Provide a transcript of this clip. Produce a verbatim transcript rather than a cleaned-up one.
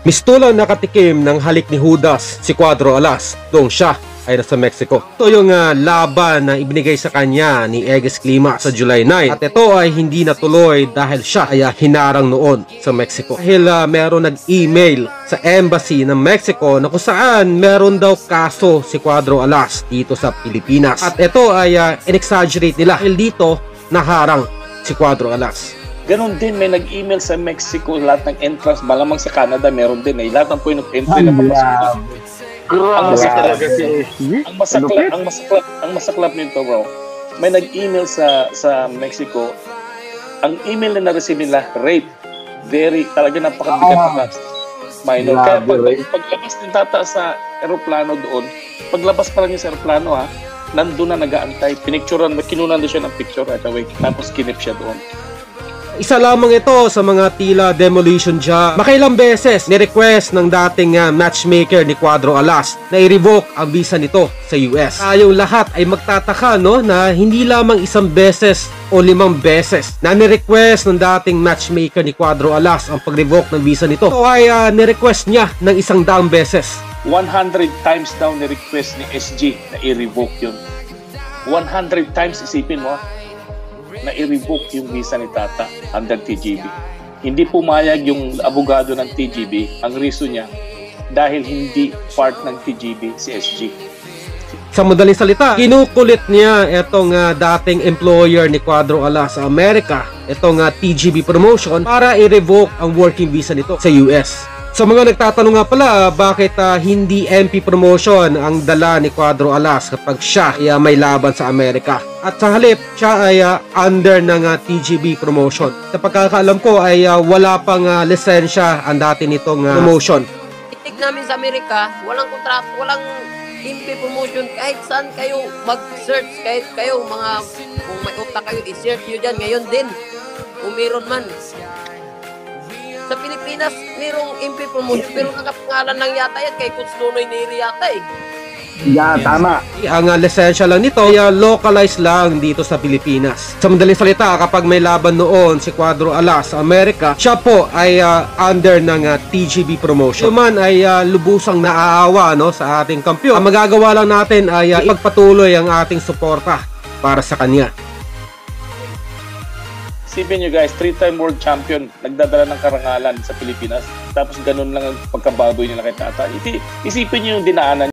Mistulang nakatikim ng halik ni Judas si Cuadro Alas doong siya ay nasa Mexico. Ito yung uh, laban na ibinigay sa kanya ni Egis Climax sa July nine. At ito ay hindi natuloy dahil siya ay uh, hinarang noon sa Mexico. Dahil uh, meron nag-email sa embassy ng Mexico na kung saan meron daw kaso si Cuadro Alas dito sa Pilipinas. At ito ay uh, in-exaggerate nila dahil dito naharang si Cuadro Alas. Ganon din, may nag-email sa Mexico, lahat ng entrance, malamang sa Canada meron din eh. Lahat ng point of entry na papasok. Ang masaklap, ang masaklap, ang masaklap, ang masaklap nito, bro. May nag-email sa sa Mexico. Ang email na na-receive nila, rape. Very, talaga napakabigat na minor. Kaya pag, paglabas ng tata sa aeroplano doon, paglabas pa lang yung sa aeroplano ha, nandun na nag-aantay. Pinicturean, kinunan doon siya ng picture at away. Tapos kinip siya doon. Isa lamang ito sa mga tila demolition job. Makailang beses ni-request ng dating uh, matchmaker ni Cuadro Alas na i-revoke ang visa nito sa U S. Tayong lahat ay magtataka no na hindi lamang isang beses o limang beses na ni-request ng dating matchmaker ni Cuadro Alas ang pag-revoke ng visa nito. Ito ay uh, ni-request niya ng isang daang beses. one hundred times daw ni-request ni S G na i-revoke yun. one hundred times, isipin mo na i-revoke yung visa ni Tata under T G B. Hindi pumayag yung abogado ng T G B. Ang reason niya, dahil hindi part ng T G B si S G. Sa madaling salita, kinukulit niya itong uh, dating employer ni Cuadro Alas sa Amerika, itong uh, T G B Promotion, para i-revoke ang working visa nito sa U S. Sa mga nagtatanong nga pala, bakit uh, hindi M P promotion ang dala ni Cuadro Alas kapag siya ay uh, may laban sa Amerika? At sa halip, siya ay uh, under ng uh, T G B promotion. Sa pagkakaalam ko ay uh, wala pang uh, lisensya ang dati nitong uh, promotion. Itig namin sa Amerika, walang kontrato, walang M P promotion. Kahit saan kayo mag-search, kahit kayo mga, kung may utak kayo, i-search nyo dyan. Ngayon din, kung meron man. Sa Pilipinas, mayroong M P promotion, pero nakapangalan lang yata yan kay Coach Nonoy Neri yata eh. Yeah, tama. Ang uh, lisensya lang nito ay uh, localized lang dito sa Pilipinas. Sa madaling salita, kapag may laban noon si Cuadro Alas sa Amerika, siya po ay uh, under ng uh, T G B promotion. Ito man ay uh, lubusang naaawa no, sa ating kampiyon. Ang magagawa lang natin ay uh, ipagpatuloy ang ating suporta para sa kanya. Isipin nyo guys, three-time world champion, nagdadala ng karangalan sa Pilipinas, tapos ganun lang ang pagkababoy nila kay Tata. Isipin nyo yung dinaanan